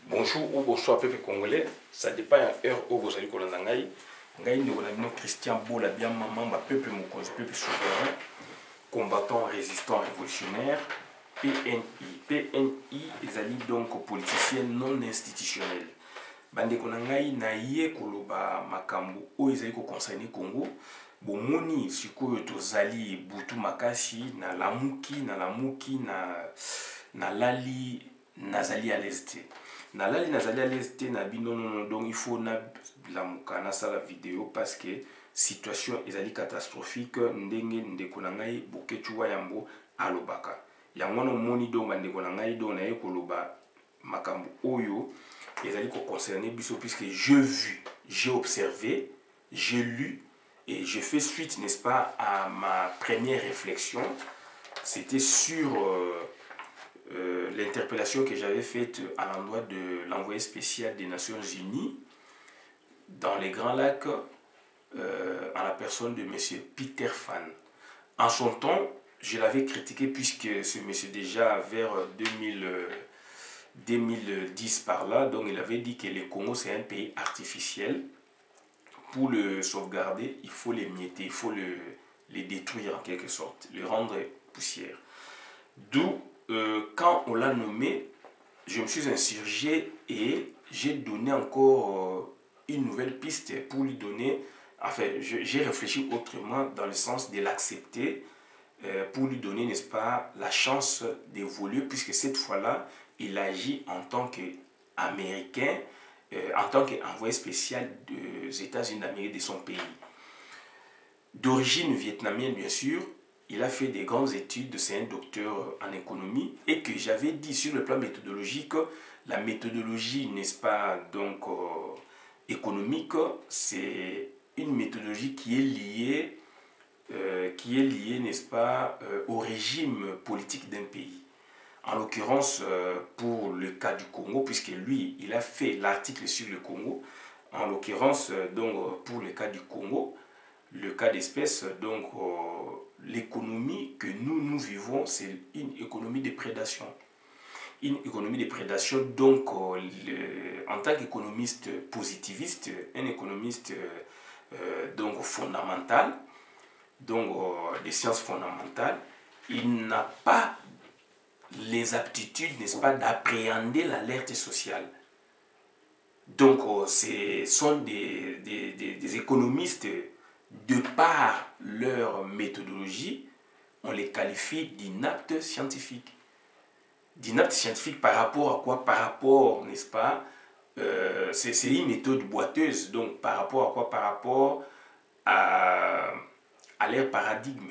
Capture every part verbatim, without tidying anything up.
Bonjour ou bonsoir peuple congolais, ça dépend de l'heure où vous allez kolanda ngai. Ngai ndi kolanda Christian Bola bien maman peuple mokonzi peuple souverain, combattant résistant révolutionnaire, P N I. P N I ezali donc politicien non institutionnel. Bande konangai na ye koloba makambo o ezali ko concerner Congo. Bomoni sikoyo tozali butu makasi na lamuki na lamuki na na lali nazali à l'est. Na lali nazali à l'est na bino non donc il faut na la mukana sa la vidéo parce que situation ezali catastrophique ndenge ndeko na ngai bokechuwa yambo alobaka. Yango no moni donc ndeko na ngai donc na ye koloba makambo oyo ezali ko concerner biso puisque je vu, j'ai observé, j'ai lu et je fais suite, n'est-ce pas, à ma première réflexion. C'était sur euh, euh, l'interpellation que j'avais faite à l'endroit de l'envoyé spécial des Nations Unies dans les Grands Lacs, euh, à la personne de M. Peter Fan. En son temps, je l'avais critiqué puisque ce monsieur déjà vers deux mille, deux mille dix par là, donc il avait dit que le Congo c'est un pays artificiel. Pour le sauvegarder, il faut les mietter, il faut le, les détruire en quelque sorte, le rendre poussière. D'où, euh, quand on l'a nommé, je me suis insurgé et j'ai donné encore euh, une nouvelle piste pour lui donner, enfin, j'ai réfléchi autrement dans le sens de l'accepter, euh, pour lui donner, n'est-ce pas, la chance d'évoluer, puisque cette fois-là, il agit en tant qu'Américain, Euh, en tant qu'envoyé spécial des États-Unis d'Amérique de son pays. D'origine vietnamienne, bien sûr, il a fait des grandes études, c'est un docteur en économie, et que j'avais dit sur le plan méthodologique, la méthodologie, n'est-ce pas, donc euh, économique, c'est une méthodologie qui est liée, euh, qui est liée, n'est-ce pas, euh, au régime politique d'un pays. En l'occurrence, euh, pour le cas du Congo, puisque lui, il a fait l'article sur le Congo. En l'occurrence, euh, donc pour le cas du Congo, le cas d'espèce, donc euh, l'économie que nous, nous vivons, c'est une économie de prédation. Une économie de prédation, donc euh, le, en tant qu'économiste positiviste, un économiste euh, donc fondamental, donc euh, des sciences fondamentales, il n'a pas les aptitudes, n'est-ce pas, d'appréhender l'alerte sociale. Donc, euh, ce sont des, des, des, des économistes, de par leur méthodologie, on les qualifie d'inaptes scientifiques. D'inaptes scientifiques par rapport à quoi? Par rapport, n'est-ce pas, euh, c'est une méthode boiteuse, donc par rapport à quoi? Par rapport à, à leur paradigme.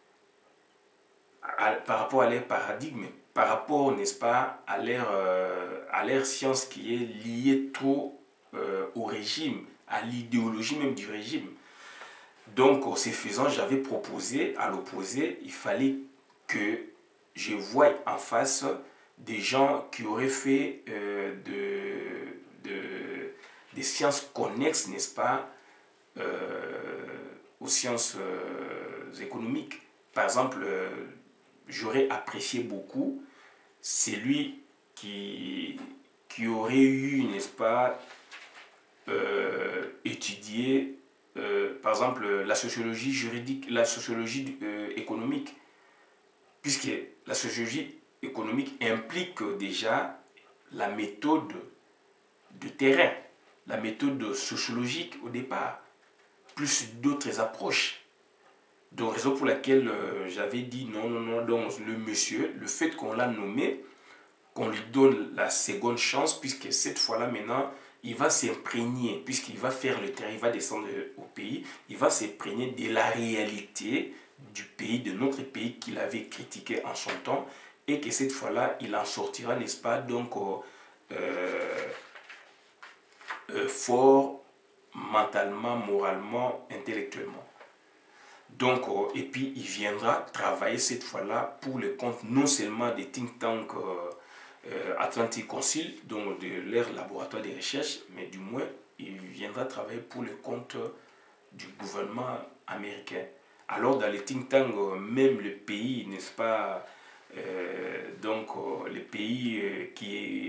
À, par rapport à leur paradigme, par rapport, n'est-ce pas, à leur, euh, à leur science qui est liée trop euh, au régime, à l'idéologie même du régime. Donc, ce faisant, j'avais proposé, à l'opposé, il fallait que je voie en face des gens qui auraient fait euh, de, de, des sciences connexes, n'est-ce pas, euh, aux sciences euh, économiques. Par exemple, euh, j'aurais apprécié beaucoup celui qui, qui aurait eu, n'est-ce pas, euh, étudié, euh, par exemple, la sociologie juridique, la sociologie euh, économique, puisque la sociologie économique implique déjà la méthode de terrain, la méthode sociologique au départ, plus d'autres approches. Donc, raison pour laquelle euh, j'avais dit non, non, non, donc le monsieur, le fait qu'on l'a nommé, qu'on lui donne la seconde chance, puisque cette fois-là, maintenant, il va s'imprégner, puisqu'il va faire le terrain, il va descendre au pays, il va s'imprégner de la réalité du pays, de notre pays qu'il avait critiqué en son temps, et que cette fois-là, il en sortira, n'est-ce pas, donc euh, euh, fort mentalement, moralement, intellectuellement. Donc, euh, et puis il viendra travailler cette fois-là pour le compte non seulement des think tanks euh, euh, Atlantic Council, donc de leur laboratoire de recherche, mais du moins il viendra travailler pour le compte du gouvernement américain. Alors dans les think tanks, euh, même le pays, n'est-ce pas, euh, donc euh, le pays euh, qui est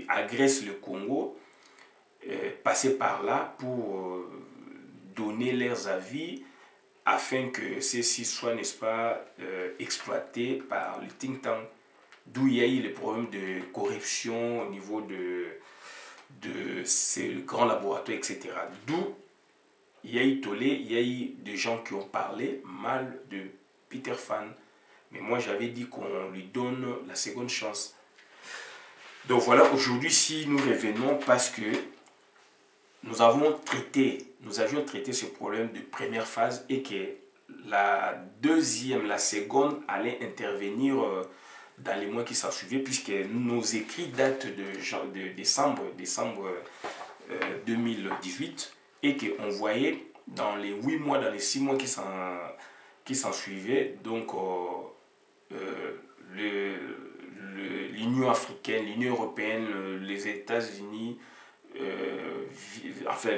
agressent le Congo euh, passer par là pour euh, donner leurs avis afin que ceux-ci soient, n'est-ce pas, euh, exploités par le think tank. D'où il y a eu les problèmes de corruption au niveau de, de ces grands laboratoires, et cetera. D'où il y a eu tollé, il y a eu des gens qui ont parlé mal de Peter Fan. Mais moi, j'avais dit qu'on lui donne la seconde chance. Donc voilà, aujourd'hui, si nous revenons parce que nous avons traité, nous avions traité ce problème de première phase et que la deuxième, la seconde allait intervenir dans les mois qui s'en suivaient, puisque nos écrits datent de, de décembre, décembre euh, deux mille dix-huit, et qu'on voyait dans les huit mois, dans les six mois qui s'en qui s'en suivaient, donc euh, euh, l'Union africaine, l'Union européenne, les États-Unis, euh, enfin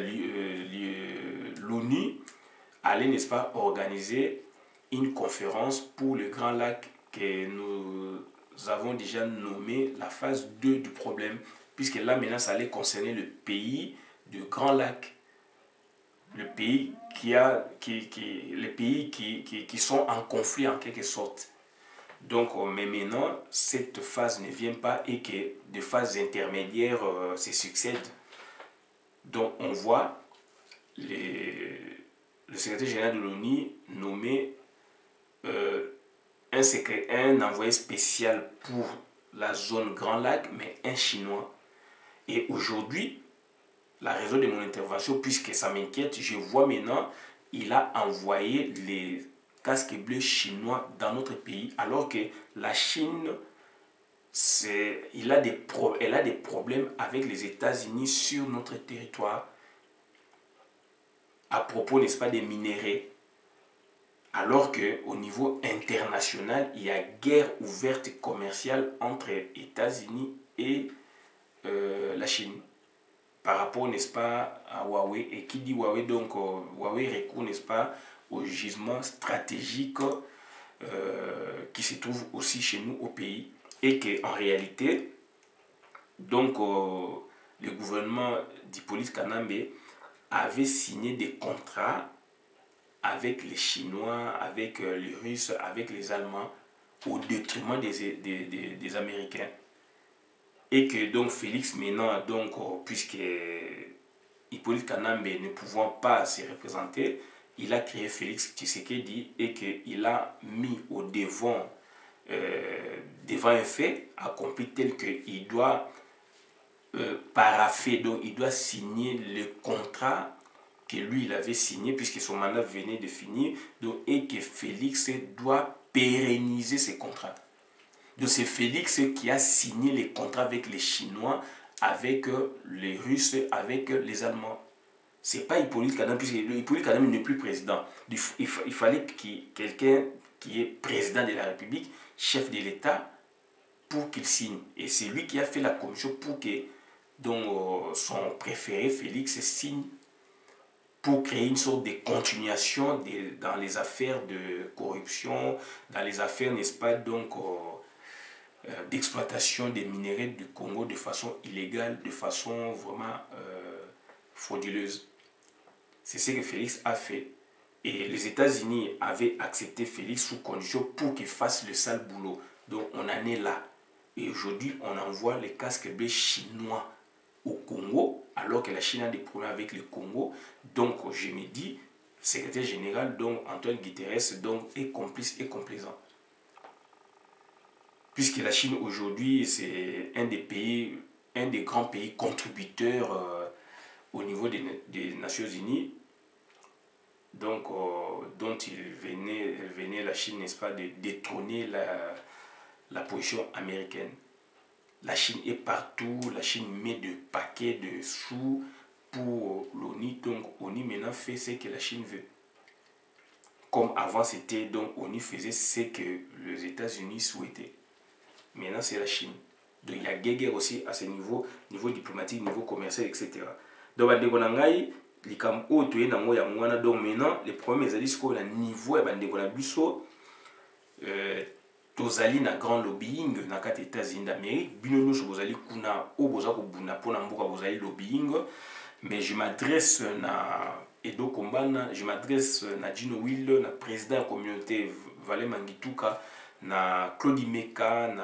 l'ONU allait, n'est-ce pas, organiser une conférence pour le Grand Lac que nous avons déjà nommé la phase deux du problème, puisque là maintenant ça allait concerner le pays du Grand Lac, le pays qui a qui, qui les pays qui, qui, qui sont en conflit en quelque sorte. Donc mais maintenant cette phase ne vient pas et que des phases intermédiaires euh, se succèdent. Donc on voit les, le secrétaire général de l'ONU nommé euh, un, secret, un envoyé spécial pour la zone Grand Lac, mais un Chinois. Et aujourd'hui, la raison de mon intervention, puisque ça m'inquiète, je vois maintenant, il a envoyé les casques bleus chinois dans notre pays, alors que la Chine, il a des pro, elle a des problèmes avec les États-Unis sur notre territoire, à propos, n'est-ce pas, des minéraux. Alors qu'au niveau international, il y a guerre ouverte commerciale entre États-Unis et euh, la Chine. Par rapport, n'est-ce pas, à Huawei. Et qui dit Huawei, donc euh, Huawei recourt, n'est-ce pas, au gisement stratégique euh, qui se trouve aussi chez nous au pays. Et qu'en réalité, donc, euh, le gouvernement d'Hippolyte Kanambe avait signé des contrats avec les Chinois, avec les Russes, avec les Allemands, au détriment des, des, des, des Américains. Et que donc Félix maintenant, donc, puisque Hippolyte Kanambe ne pouvant pas se représenter, il a créé Félix Tshisekedi et qu'il a mis au devant, euh, devant un fait accompli tel qu'il doit euh, parapher, donc il doit signer le contrat que lui il avait signé puisque son mandat venait de finir, donc, et que Félix doit pérenniser ces contrats. Donc c'est Félix qui a signé les contrats avec les Chinois, avec les Russes, avec les Allemands. C'est pas Hippolyte Kanambe, puisque Hippolyte Kanambe n'est plus président. Il, il, il fallait qu'il quelqu'un qui est président de la République, chef de l'État, pour qu'il signe. Et c'est lui qui a fait la commission pour que donc, son préféré, Félix, signe, pour créer une sorte de continuation de, dans les affaires de corruption, dans les affaires, n'est-ce pas, donc, euh, d'exploitation des minéraux du Congo de façon illégale, de façon vraiment euh, frauduleuse. C'est ce que Félix a fait. Et les États-Unis avaient accepté Félix sous condition pour qu'il fasse le sale boulot. Donc on en est là. Et aujourd'hui, on envoie les casques bleus chinois au Congo, alors que la Chine a des problèmes avec le Congo. Donc je me dis, le secrétaire général, donc Antoine Guterres, donc, est complice et complaisant. Puisque la Chine aujourd'hui, c'est un des pays, un des grands pays contributeurs euh, au niveau des, des Nations Unies, donc euh, dont il venait, venait la Chine, n'est-ce pas, de détrôner la, la position américaine. La Chine est partout, la Chine met des paquets de sous pour l'ONU, donc l'ONU maintenant fait ce que la Chine veut. Comme avant c'était, donc l'ONU faisait ce que les États-Unis souhaitaient. Maintenant c'est la Chine. Donc il y a guerre aussi à ce niveau, niveau diplomatique, niveau commercial, et cetera. Donc donc maintenant les problèmes est au niveau de bandeko na biso euh, tozali na grand lobbying na kati États-Unis d'Amérique bino nyonso bozali kuna o boza ko buna pona mboka bozali lobbying mais je m'adresse na Edo Kombana, je m'adresse na Gino Will, na président de la communauté Valé Mangituka, na Claudie Meka, na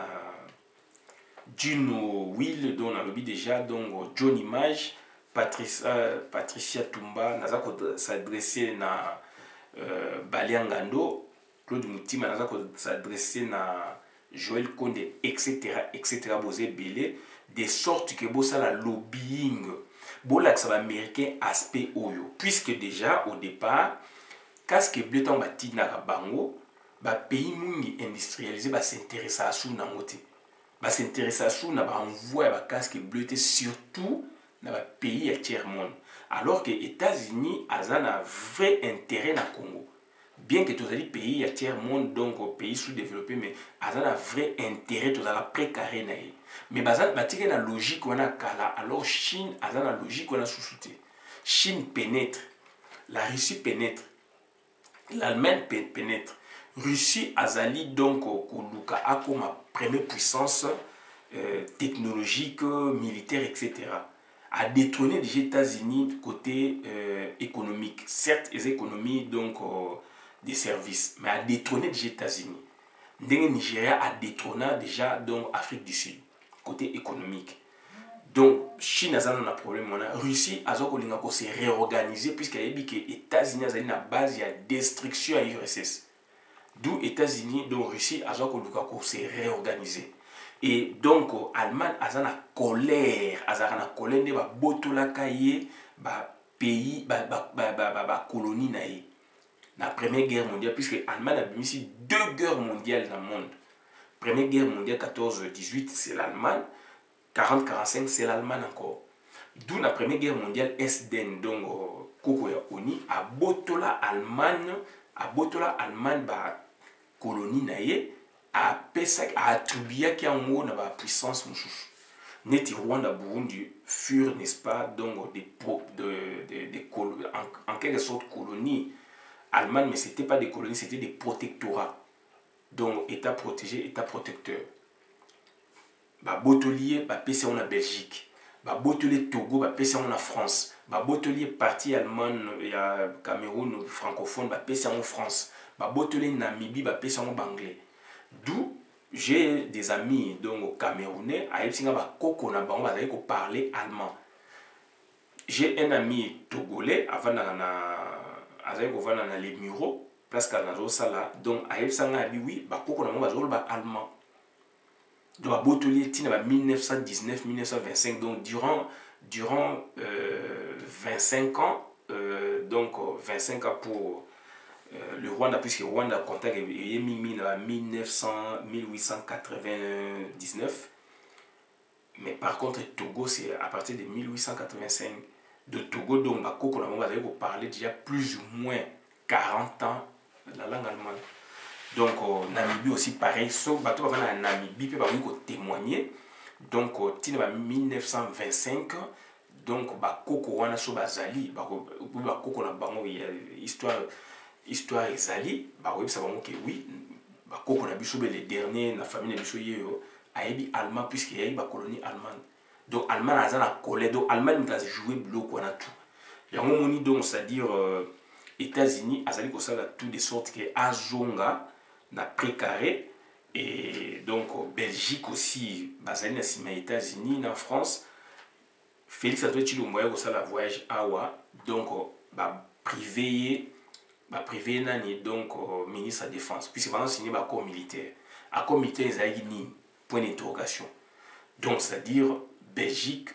Gino Will, dont on a lobby déjà, donc Johnny Mage, Patricia, Patricia Tumba, naza ko s'adresser na euh, Baliangando, Claude Moutima, naza ko s'adresser na Joël Konde, et cetera, et cetera. Bosé belé, de sorte que bossa la lobbying. Bon, là, ça va américain aspect oyo. Puisque déjà, au départ, casque bleu tant bâti na bango, ba pays mungi industrialisé ba s'intéresse à sous na moté. Ba s'intéresse à sous na ba envoie ba casque bleu surtout na ba pays à tiers monde. Alors que États-Unis azan a vrai intérêt na Congo. Bien que tous les pays à tiers monde donc pays sous-développés mais azan a vrai intérêt tous la précaré na ye. Mais bazan batique na logique on a kala alors Chine a la logique on a sous-souté. Chine pénètre, la Russie pénètre, l'Allemagne pénètre. Russie azali donc koluka a comme première puissance euh, technologique, militaire, et cetera. A détrôné les États-Unis côté euh, économique. Certes, les économies donc euh, des services, mais a détrôné les États-Unis. Le Nigeria a détrôné déjà donc Afrique du Sud côté économique. Donc Chine a un problème, la Russie a se réorganiser puisqu'elle a dit que les États-Unis ont une base de destruction à l'U R S S. D'où les États-Unis, donc Russie a se réorganiser. Et donc l'Allemagne a une colère, a une colère de botola kaye, pays, ba colonie naïe. La Première Guerre mondiale, puisque l'Allemagne a mis deux guerres mondiales dans le monde. Première Guerre mondiale quatorze dix-huit, c'est l'Allemagne. quarante quarante-cinq, c'est l'Allemagne encore. D'où la Première Guerre mondiale, S D N, donc Koko ya Oni, a botola Allemagne, a botola Allemagne, ba colonie naïe, a pesa, a attribué qui a un mot na ba puissance mouchouche. Neti Rwanda, Burundi furent, n'est-ce pas, donc des, de, de, de, de, en, en quelque sorte colonies allemandes, mais ce n'était pas des colonies, c'était des protectorats. Donc, État protégé, État protecteur. Ba botolier, ba P C on a Belgique. Ba botolier Togo, ba P C on a France. Ba botolier parti allemand, il y a Cameroun francophone, ba P C en France. Ba botolier Namibie, ba P C en anglais. D'où j'ai des amis donc camerounais, à Epsinga ba koko na bango ba ko parler allemand. J'ai un ami togolais avant na avec na les Mureaux. Place Canado Sala, donc à Epsanga a dit oui, bah pourquoi on va jouer allemand. Donc à Botelier, tina mille neuf cent dix-neuf mille neuf cent vingt-cinq, donc durant durant euh, vingt-cinq ans, euh, donc vingt-cinq ans pour euh, le Rwanda, puisque le Rwanda contact est mis en mille neuf cents mille huit cent quatre-vingt-dix-neuf, mais par contre Togo c'est à partir de mille huit cent quatre-vingt-cinq. De Togo, donc bah pourquoi on va parler déjà plus ou moins quarante ans la langue allemande. Donc, euh, Namibie aussi pareil, sauf que tu vas Namibie, puis tu vas témoigner. Donc, tu vas mille neuf cent vingt-cinq, donc, bah, Koko wana so bazali, bah, bah, Koko na bango, histoire, histoire ezali, bah, oui, ça va que oui, bah, Koko na biso les derniers, la famille na biso yeo, ayebi allemand, puisqu'il y a une colonie allemande. Donc, Allemagne a la colère, donc, Allemagne a joué bloc, on a tout. Il y a un moment donc, c'est-à-dire, euh, États-Unis azali ko sala tout de sorte que azonga na précaré et donc Belgique aussi bazali na sima États-Unis na France Félix Antoine Tshilombo ya ko sala voyage awa donc ba privé ba privé nani donc ministre de la défense puis c'est vraiment signé ba corps militaire accord militaire ezali ni point d'interrogation donc c'est-à-dire Belgique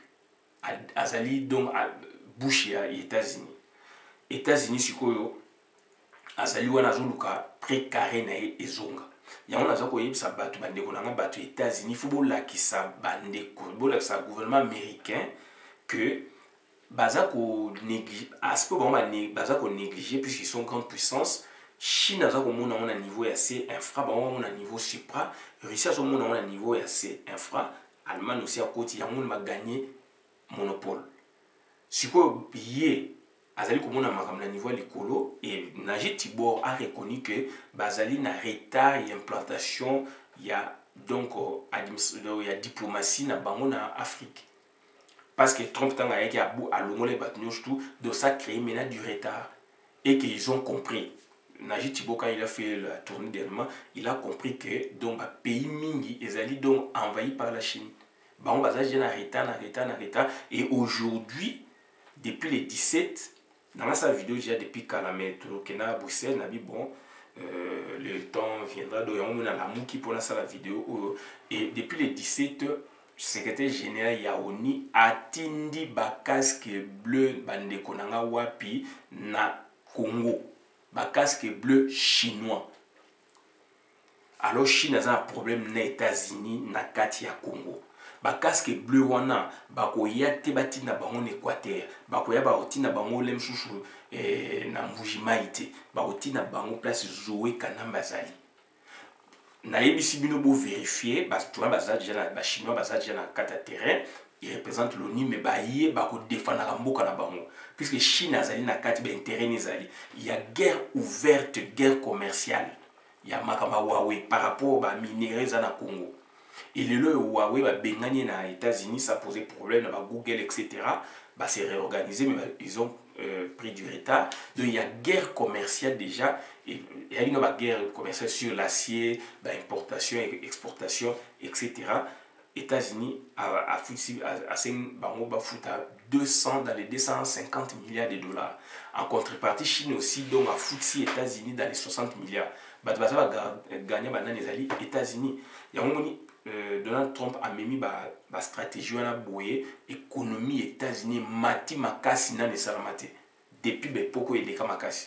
azali donc bouche ya États-Unis États-Unis sikoyo azali wana zoluka précaré na ezonga yango naza koyebisa bato bandeko nanga bato États-Unis faut bolakisa bandeko bolakisa gouvernement américain que baza ko négliger aspect bon baza ko négliger puisqu'ils sont grande puissance. Chine aza ko mona on niveau ya C infra ba on a niveau supra, Russie aza mona on niveau ya C infra, Allemagne aussi à côté yango ma gagner monopole sikoyo billet azali komona makambo na niveau likolo et Najit Tibor a reconnu que bazali na retard et implantation il y a donc il y a diplomatie na bango na Afrique. Parce que Trump tanga yaki a bout à l'ongole batnyos tout, donc ça crée maintenant du retard et qu'ils ont compris. Najit Thibault, quand il a fait la tournée dernièrement, il a compris que donc bah, pays mingi ezali donc envahi par la Chine. Bah on basa j'ai arrêta, arrêta, arrêta et aujourd'hui depuis les dix-sept dans sa vidéo j'ai depuis Calamètre Kena Bruxelles n'a dit bon euh, le temps viendra donc on a l'amour qui pour la salle la vidéo et depuis les dix-sept secrétaire général Yaoni atindi ba casque bleu bande konanga wapi na Congo ba casque bleu chinois. Alors Chine a un problème na États-Unis na kati ya Congo. Ba casque bleu wana ba ko yate batina bango Équateur ba ko ya ba otina bango lem chouchou eh, na Mbujimaïté ba otina bango place Zoé Kanamba zali. Na yebisi bino bo vérifier parce que tu vois baza déjà na ba chinois baza déjà na kata terrain il représente l'ONU mais ba yé ba ko défendre la mboka na bango puisque Chine azali na kati ba intérêt nezali il y a guerre ouverte guerre commerciale il y a makamba Huawei par rapport ba minéraux za na Congo et le lo Huawei ba bengani na États-Unis ça posait problème na ba Google etc bah c'est réorganisé mais bah, ils ont euh, pris du retard donc il y a guerre commerciale déjà et il y a une guerre commerciale sur l'acier, importation et exportation, et cetera. États-Unis a foutu à deux cents dans les deux cent cinquante milliards de dollars. En contrepartie, Chine aussi donc a foutu États-Unis dans les soixante milliards. Bah ça va gagner maintenant les alliés États-Unis. Il y a un Donald Trump a mis ba stratégie na boye économie États-Unis mati makasi na ne salamate depuis be poko et deka makasi.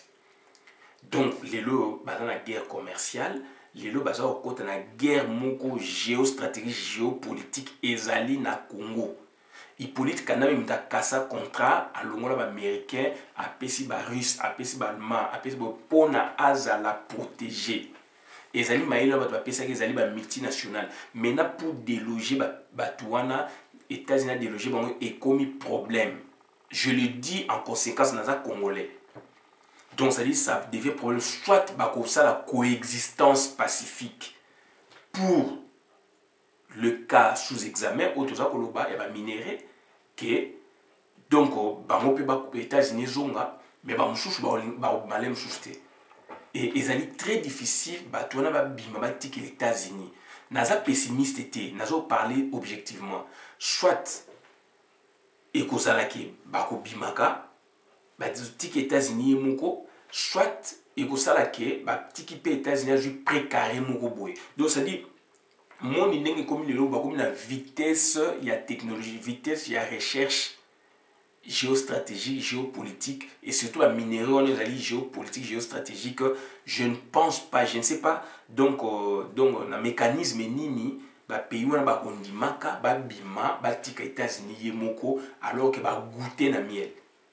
Donc, les lots dans la guerre commerciale, les lots basés au côté de la guerre moko géostratégique, géopolitique, ezali na Congo. Et politique quand même da kasa contrat à l'ongola américain, à pesi ba russe, à pesi ba allemand, à pesi ba pona aza la protéger. Ezali maïla ba pesa ezali ba multinational. Maintenant pour déloger ba batuana, États-Unis déloger bango et commis problème. Je le dis en conséquence dans un Congolais. Donc ça dit ça devient problème soit bah, comme ça la coexistence pacifique pour le cas sous examen ou tout ça que l'on a minéré que donc bah on peut pas couper États-Unis zonga mais bah mouchou bah bah malem mouchouté et ils allaient très difficile bah tu on a bah bimamati que les États-Unis naza pessimiste était nazo parler objectivement soit et que ça là qui bah ko bimaka bah tiki États-Unis moko soit et que ça là qui bah tiki pe États-Unis a joué précaré moko boy donc ça dit mon indenge comme le bah comme la vitesse il y a technologie vitesse il y a recherche géostratégique géopolitique et surtout la minerai on est allé géopolitique géostratégique je ne pense pas je ne sais pas donc euh, donc un mécanisme nini ba pays wana ba kondimaka ba bima ba tika États-Unis yemoko alors que ba goûter na miel.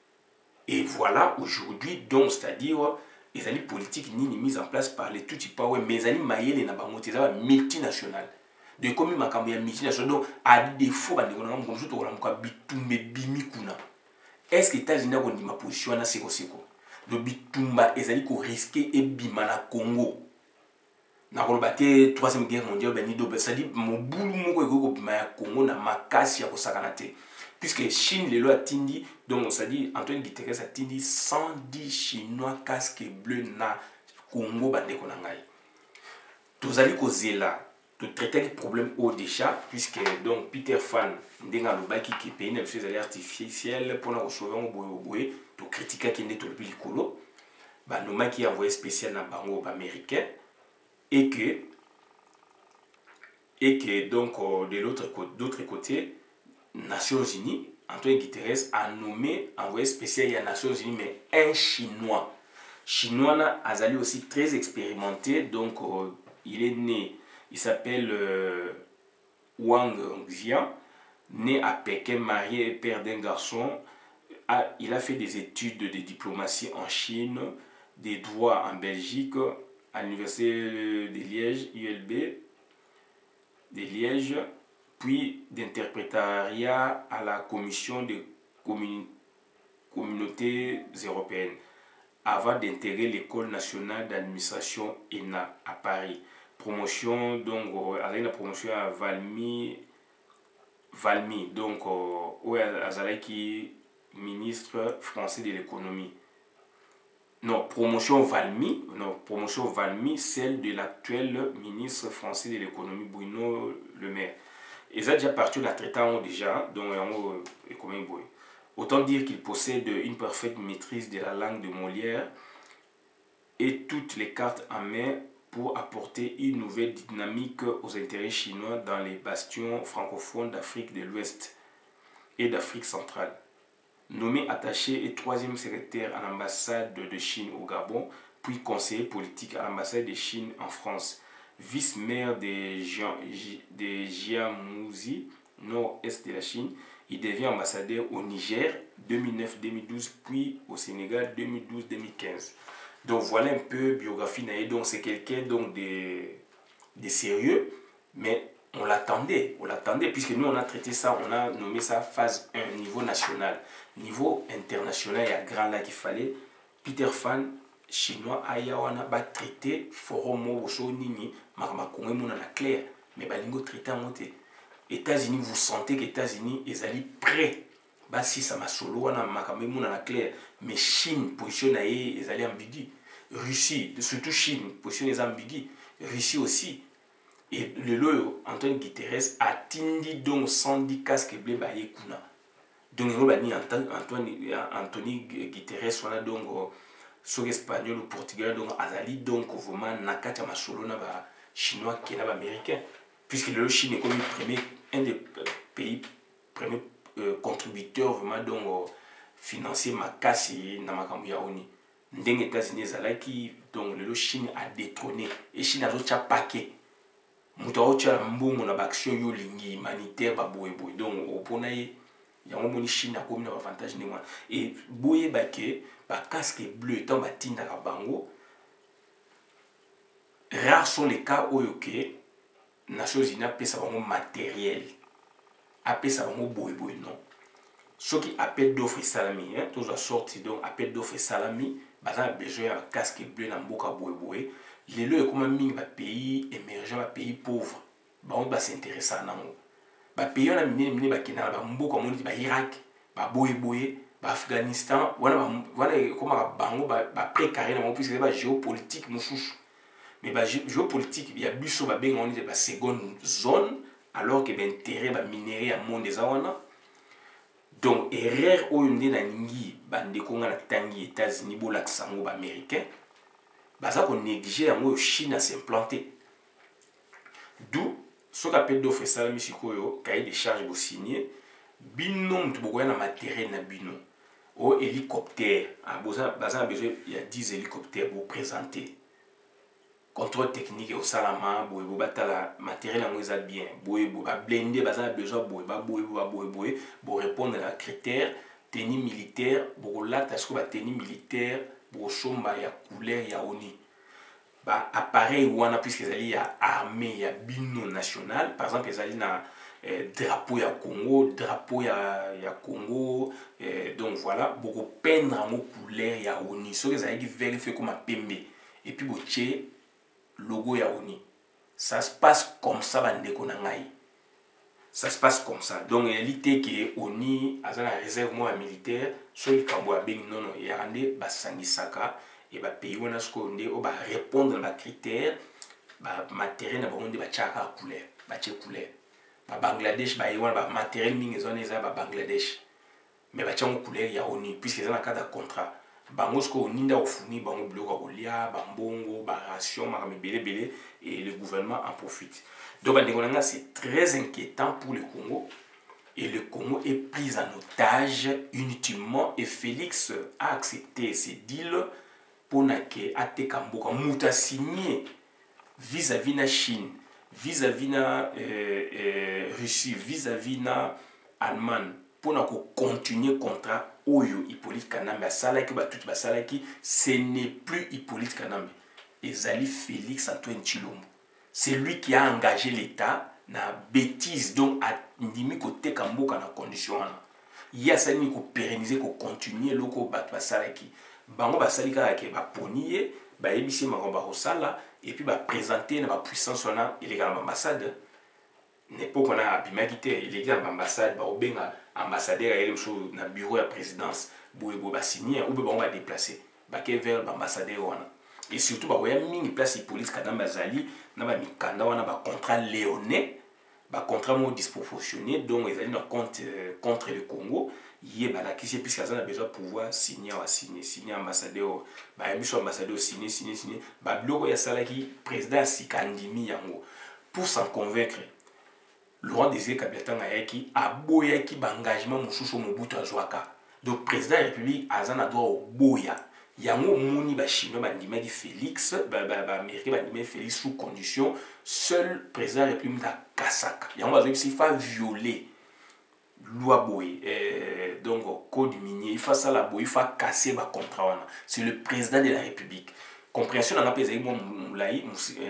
Et voilà aujourd'hui donc c'est-à-dire les alliés politiques ni mis en place par les tout power mais les alliés maïel na ba moteza multinationale de comme makambo ya multinationale donc à défaut ba ndeko na ngombo to ko la bitumbe bimi kuna est-ce que les États-Unis ont dit ma position na seko seko do bitumba ezali ko risquer et bima na Congo na ko baté troisième guerre mondiale ben ni do ça dit mon boulou moko ko bima ya Congo na makasi ya ko sakana te puisque Chine les lois tindi donc ça dit Antoine Guterres a tindi cent dix chinois casque bleu na Congo bande ko na ngai tozali ko zela to traiter le problème au déjà puisque donc Peter Fan ndenga lobaki ki pays na biso ezali artificiel pour na sauver ngo boye boye to critiquer ki ndeto le bilikolo ba noma qui envoyé spécial na bango américain et que et que donc de l'autre côté d'autre côté Nations Unies, Antoine Guterres a nommé envoyé spécial à Nations Unies, mais un Chinois. Chinois na azali aussi très expérimenté, donc euh, il est né, il s'appelle euh, Wang Jian, né à Pékin, marié et père d'un garçon. A, il a fait des études de diplomatie en Chine, des droits en Belgique, à l'université de Liège, U L B, de Liège, puis d'interprétariat à la Commission des commun communautés européennes, avant d'intégrer l'École nationale d'administration E N A à Paris. promotion donc avec la promotion à Valmy Valmy donc où azalaki ministre français de l'économie. Non, promotion Valmy, non, promotion Valmy, celle de l'actuel ministre français de l'économie, Bruno Le Maire. Et ça déjà parti de la traitant déjà, donc autant dire qu'il possède une parfaite maîtrise de la langue de Molière et toutes les cartes en main pour apporter une nouvelle dynamique aux intérêts chinois dans les bastions francophones d'Afrique de l'Ouest et d'Afrique centrale. Nommé attaché et troisième secrétaire à l'ambassade de Chine au Gabon, puis conseiller politique à l'ambassade de Chine en France, vice-maire de Jiamouzi, nord-est de la Chine, il devient ambassadeur au Niger deux mille neuf deux mille douze, puis au Sénégal deux mille douze deux mille quinze. Donc voilà un peu biographie naïe. Donc c'est quelqu'un donc de, de sérieux, mais on l'attendait, on l'attendait, puisque nous on a traité ça, on a nommé ça phase un, niveau national. Niveau international, il y a grand là qu'il fallait. Peter Fan, chinois, Ayawana, va traiter forum Moboso Nini, Marmakongé Mouna la claire, mais Balingo traité en monté. États-Unis, vous sentez que les États-Unis, ils allaient prêts. Bah si ça m'a solo, on a Makamé Mouna la claire, mais Chine, position naïe, ils allaient ambiguë. Russie, surtout Chine, position les ambiguë. Russie aussi. Et le loyo, Antoine Guterres a tindi donc cent dix casques blés baye kuna. Donc il Antoine Anthony Guterres on a donc sur espagnol ou portugais donc azali donc vraiment nakata masolo na ba chinois qui na ba américain puisque le Chine est comme le premier un des pays premier euh, contributeurs vraiment donc financier makasi na makambo ya oni. Ndenge États-Unis zalaki donc le Chine a détrôné et Chine a autre paquet. Mutaocha tchala mbongo na action yo lingi humanitaire ba boye boye donc opona ye yango moni Chine a comme un avantage ne moi et boye ba ke ba casque bleu tant ba tinda ka bango rares sont les cas où ok Nations Unies pesa bango matériel a pesa bango boye boye non ceux qui appellent d'offre salami hein tous sorti donc appel d'offre salami ba ça besoin de casque bleu na mboka boye boye. Les lois comme un pays émergent, un pays pauvre, on va s'intéresser à nous. Les pays on a miné miné ba Kenya, ba Mbo comme on dit ba Irak, ba Boye Boye, ba Afghanistan, voilà voilà comment ba bango ba ba précaré na puisque ba géopolitique moussous. Mais ba géopolitique il y a biso ba ben on dit ba seconde zone alors que l'intérêt ba minerai à monde des awana. Donc erreur au ndé na ningi ba ndeko nga na tangi États-Unis bo laksango ba américain. Baza qu'on négligeait en moi Chine à s'implanter. D'où ce qu'on appelle d'offre salami sikoyo cahier des charges pour signer binom tu bokoya na matériel na bino au hélicoptère a besoin baza besoin il y a dix hélicoptères pour présenter contrôle technique au salama boye bo batala matériel en ça bien boye bo ba blender baza besoin boye ba boye bo boye boye pour répondre à critères tenue militaire pour là parce que ba tenue militaire pour somba ya couleur ya oni ba appareil wana puisque ezali ya armée ya bino national par exemple ezali na eh, drapeau ya Congo drapeau ya ya Congo eh, donc voilà beaucoup peindre en couleur ya oni so ezali ki vérifier comme pembe et puis boche logo ya oni ça se passe comme ça bandeko na ngai ça se passe comme ça donc réalité que oni azana réserve moi militaire so ikambo ya bengi nono ya rande basangisaka et ba pays wana skonde o ba répondre à critères ba matériel na bango ba chaka couleur ba che couleur ba Bangladesh ba ywana ba matériel mingi zone za ba Bangladesh mais ba chango couleur ya oni puisque ça na cadre contrat bango sko oni nda ofuni bango bloka kolia ba mbongo ba ration ma belé belé et le gouvernement en profite. Donc c'est très inquiétant pour le Congo et le Congo est pris en otage inutilement et Félix a accepté ces deals pour que Atekamboka Mouta signé vis-à-vis de la Chine, vis-à-vis de la euh, euh, Russie, vis-à-vis de l'Allemagne pour continuer le contrat Oyo Hippolyte Kanambe. Ce n'est plus Hippolyte Kanambe. Et Zali Félix Antoine Tshilombo. C'est lui qui a engagé l'État dans la bêtise, donc à Ndimi côté Kamboka dans la condition. Il y a ça qui pérenniser, qui continuer, loko bat basalaki. Bango basalika ke ba ponier, bayebisi makambo bakosala et puis baprésente na bapuissance wana eleka na baambassade n'époque on a abimaki te eleki na baambassade bakobenga ambassadeur ayeli mosusu na bureau ya présidence boye boye basigner ou be bango badéplace bake vers baambassadeur wana et surtout bakoya mingi place Hippolyte Kanambe azali na bamikanda wana bacontrat léonais bacontrat moko disproportionné donc ezali na contre, euh, contre le Congo ye balakisi puisque aza na besoin pouvoir signer wa signer signer ambassadeur bayebi so ambassadeur signer signer signer babiloko oyo asalaki président ya sika andimi yango pour s'en convaincre Laurent Désiré Kabila ntango ayaki aboyaki baengagement mosusu Mobutu azwaka donc président ya république aza na droit oboya yango moni bachinois bandimaki Félix baaméricain bandimaki Félix sous condition seul président ya république akasaka yango bazobisi fa violer loi boy euh, donc code minier il faut ça la boy il faut casser ba contrat wana c'est le président de la république compréhension na pesa mo mulai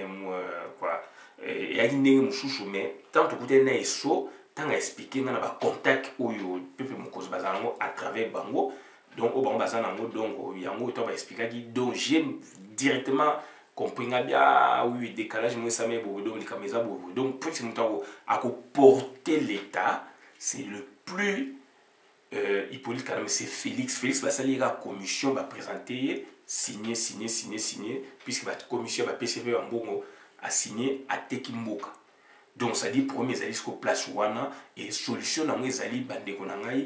quoi et ya ndenge mususu mais tant que côté na eso tant à expliquer na ba contact oyo peuple mokozi bazango à travers bango donc au bango bazango donc yango to ba expliquer qui donc j'ai directement compris bien oui décalage moi ça mais donc les caméras donc pour ce montant à porter l'état c'est le plus euh, Hippolyte Kanambe c'est Félix Félix va salir la commission va présenter signer signer signer signer puisque la commission va P C B en bongo a signé à Tekimboka donc ça dit premier zali jusqu'au place wana et solution na moi zali bande konangai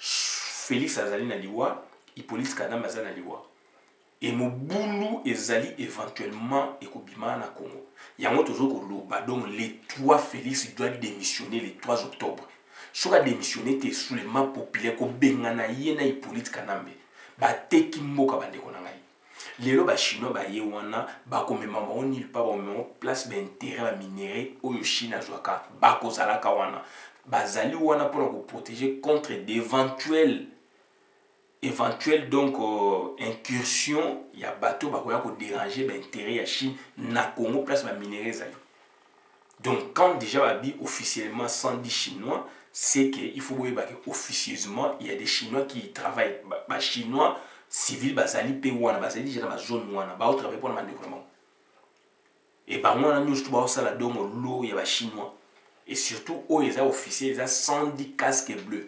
Félix azali na liwa Hippolyte Kanambe azali na liwa et mobulu ezali éventuellement ekobima na Congo yango toujours ko loba donc les trois Félix doit démissionner le trois octobre soka démissionné te sous les mains populaires ko bengana yena Hippolyte Kanambe ba teki mboka bande konangai lelo ba chinois ba ye wana ba komema ba nil pas ba memo place ba intérêt ba minerai oyo Chine azwaka ba ko zalaka wana bazali wana pour ko protéger contre d'éventuels éventuels donc euh, incursion ya bateau ba ko ya ko déranger ba intérêt ya Chine na Congo place ba minerai zali donc quand déjà ba bi officiellement cent dix chinois c'est qu'il faut voir que officieusement il y a des chinois qui travaillent bah chinois civils bazali pe wana bazali déjà dans la zone wana ba travailler pour le développement et bah moi nous tout ba ça la domo l'eau il y a ba chinois et surtout eux ils ont officiers ils ont cent dix casques bleus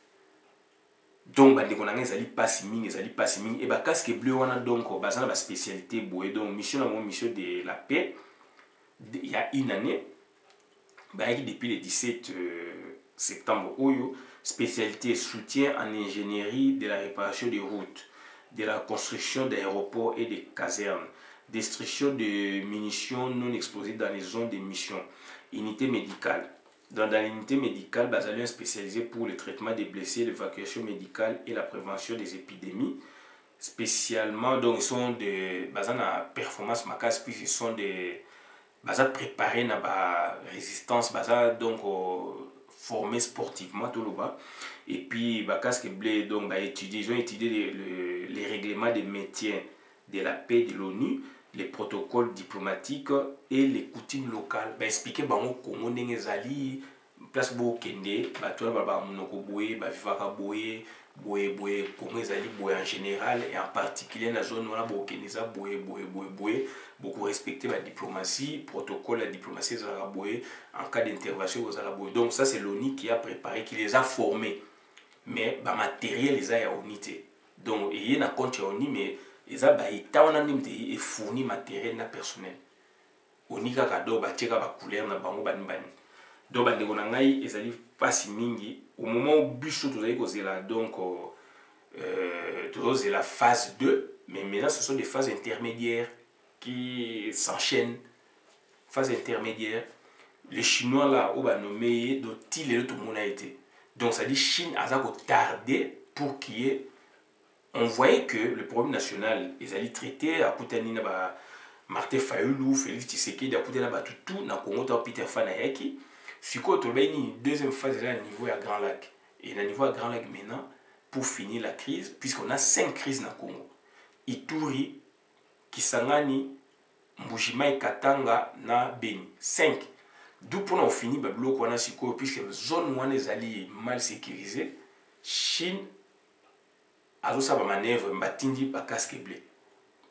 donc ba ndeko nanga ezali passe mingi ezali passe mingi et ba casque bleu wana donc bazana ba spécialité boye donc mission la mission de la paix il y a une année bah depuis le dix-sept euh, septembre oyo spécialité soutien en ingénierie de la réparation des routes de la construction d'aéroports et des casernes destruction de munitions non explosées dans les zones de mission unité médicale dans, dans l'unité médicale bazaliens spécialisé pour le traitement des blessés l'évacuation médicale et la prévention des épidémies spécialement donc ils sont de bazana performance makas puis ils sont des bazat préparés na ba résistance bazat donc euh, formés sportivement tout le bas et puis bah casque bleu donc bah étudier ils ont étudié les, les, les règlements de maintien de la paix de l'ONU les protocoles diplomatiques et les coutumes locales bah expliquer bango Congo ndenge zali place bo kende bah toi bah ba monoko boye bah vivaka boye boye boye Congo ezali boye en général et en particulier la zone wana bo kende za boye boye boye boye beaucoup respecter la diplomatie, protocole la diplomatie en cas d'intervention aux Araboué. Donc ça c'est l'ONU qui a préparé, qui les a formés. Mais le matériel les a unité. Donc il y a un compte ONU mais ils ont fourni matériel na personnel. ONU ka kado ba tcheka ba couleur na bango bani bani. Donc ba ndeko ngai ezali pasi mingi au moment où biso tozali kozela donc euh tozali la phase deux mais maintenant ce sont des phases intermédiaires qui s'enchaînent, phase intermédiaire. Les Chinois là, on va nommer d'autres et tout le monde a été. Donc ça dit Chine a tardé pour qu'il y ait. On voyait que le problème national, ils allaient traiter à Koutani na Martin Fayulu, Félix Tshisekedi, à Koutani na tout na Congo ta Peter Fanayaki. Si quoi tu as une deuxième phase là au niveau à Grand Lac et au niveau à Grand Lac maintenant pour finir la crise, puisqu'on a cinq crises na Congo. Ituri, Kisangani, Mbujimai, Katanga, na Beni. cinq. D'où pour nous finir, Bablo, qu'on a siko, puisque la zone où on est allé mal sécurisée, Chine a sa manœuvre, Matindi, pas casque blé.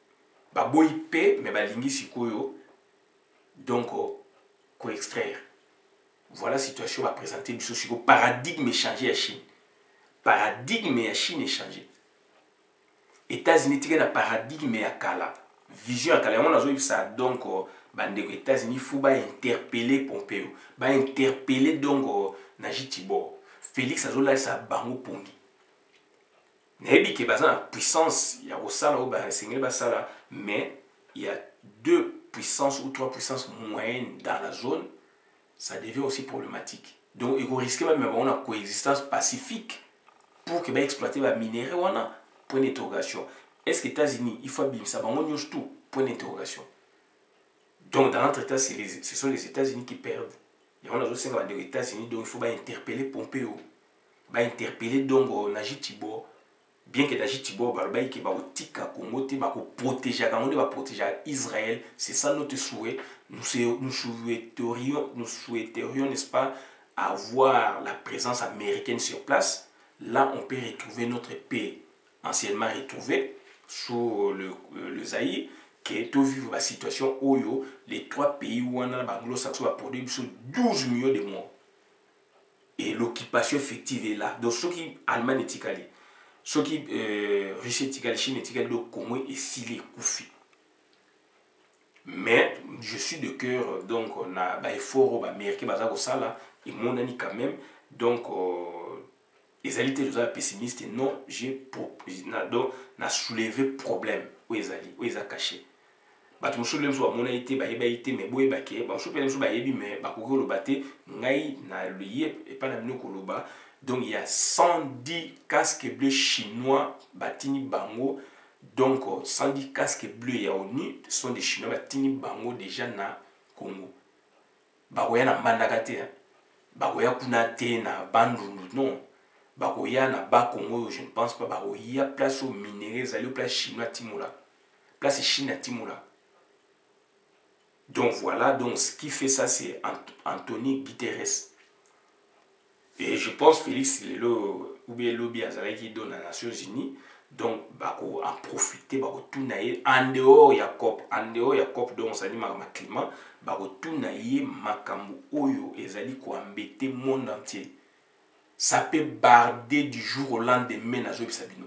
baboyi pe mais balingi sikoyo donc ko extraire. Voilà la situation va présenter biso siko paradigme changé à Chine. Paradigme à Chine est changé. États-Unis tika na paradigme ya kala. Vision ya kala on a ça donc bande aux États-Unis faut ba interpeller Pompeo, ba interpeller donc Naji Tibor. Félix Azola sa bango pongi. Nebi ke bazan puissance ya osala o ba sengel basala mais il y a deux puissances ou trois puissances moyennes dans la zone, ça devient aussi problématique. Donc il faut risquer même d'avoir une coexistence pacifique pour que bah exploiter la minerai ou ana point d'interrogation. Est-ce que les États-Unis il faut bien ça on use tout point d'interrogation. Donc dans l'entretien c'est les ce sont les États-Unis qui perdent. Il y a on a aussi les États-Unis donc il faut bah interpeller Pompeo, bah interpeller donc Naji Tibor. Bien que Naji Tibor balbaï qui va au tika Congo te va protéger quand on va protéger Israël, c'est ça notre souhait. Nous nous souhaiterions nous souhaiterions n'est-ce pas avoir la présence américaine sur place. Là on peut retrouver notre paix anciennement retrouvée sous le, le Zaïre qui est au vivre la situation où les trois pays où on a l'anglo-saxon a produit douze millions de morts et l'occupation effective est là. Donc ceux qui Allemagne est ticali, ceux qui euh, Russie est ticali, Chine est ticali, le Congo est scellé, couffé. Mais je suis de cœur donc on a bah effort américain bazar au sala et mon ami quand même donc les alliés de pessimiste non j'ai donc n'a soulevé problème où les alliés où ils a caché bah tout le monde soit mon été bah bah été mais boy bah qui bah je peux même bah yebi mais bah koko le baté ngai na lié et pas na mino koloba donc il y a cent dix casques bleus chinois batini bango. Donc, cent dix casques bleus et oni sont des Chinois qui bango déjà na Congo. Bagoya na Mandagate, Bagoya Kunate na Bandundu, non. Bagoya na Bas Congo, je ne pense pas. Bagoya place aux minéraux, aller au place chinois Timura. Place Chine Timura. Donc voilà, donc ce qui fait ça, c'est Anthony Guterres. Et je pense Félix Lelo ou bien Lobby Azalai qui donne aux Nations Unies. Donc, bako en profiter, bako tout naïe en dehors ya COP, en dehors ya COP donc ça dit ma climat, bako tout naïe makambu oyo ezali ko embêter monde entier. Ça peut barder du jour au lendemain na zobi sabino.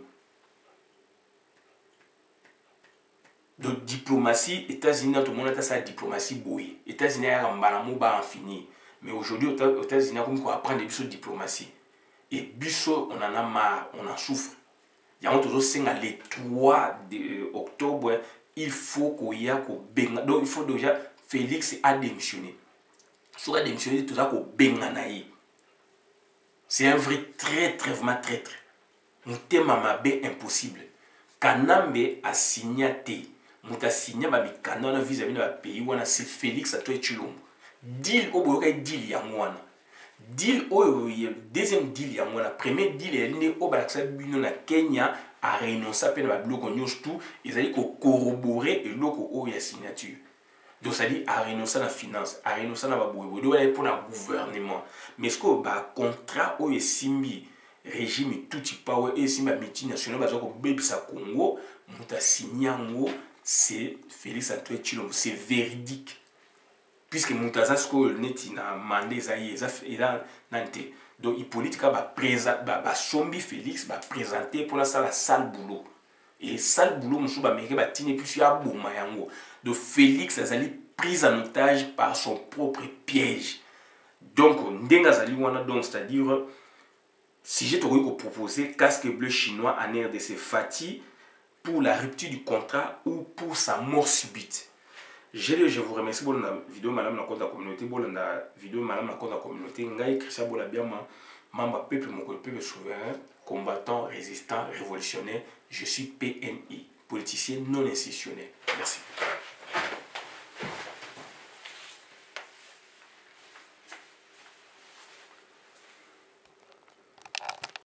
Donc diplomatie, États-Unis tout le monde a sa diplomatie boye. États-Unis a mbalamu ba infini. Mais aujourd'hui aux États-Unis comme quoi apprendre des biso diplomatie. Et biso on en a marre, on en souffre. Il y a toujours le trois octobre, il faut qu'il y ait benga. Donc il faut déjà Félix a démissionné. Soit a démissionné, tout ça qu'on benganaï. C'est un vrai très très vraiment traître. Nous t'aimons impossible. Kanambe a signé té. Nous a signé ma Kanana vis-à-vis de la pays où c'est Félix à toi et Chilombo. Deal au bout deal yangwana. Deal au deuxième deal ya mwana premier deal est né au balaksa bino na Kenya a renoncé à peine à bloquer news tout ils allaient corroborer et loko au ya signature donc ça dit a renoncé à la finance a renoncé à la baboué do aller pour le gouvernement mais ce que ba contrat au simbi régime tout type power et simba multinational ba ko bebisa Congo muta signé ngo c'est Félix Antoine Tshilombo c'est véridique. Puisque Moutazasko neti na mandé zaïe eza nante donc Hippolyte ka ba présenter ba sombi Félix ba présenter pour la salle sale boulot et sale boulot monsieur ba meke ba tine plus ya boma yango donc Félix azali pris en otage par son propre piège donc ndenga zali wana donc c'est-à-dire si j'ai trouvé qu'on proposait casque bleu chinois en R D C Fati pour la rupture du contrat ou pour sa mort subite. Je, je vous remercie pour la vidéo madame la compte de la communauté, pour la vidéo madame la compte de la communauté. Ngai Christian Bolabiama, membre peuple mon peuple souverain, combattant, résistant, révolutionnaire. Je suis P N I, politicien non institutionnel. Merci.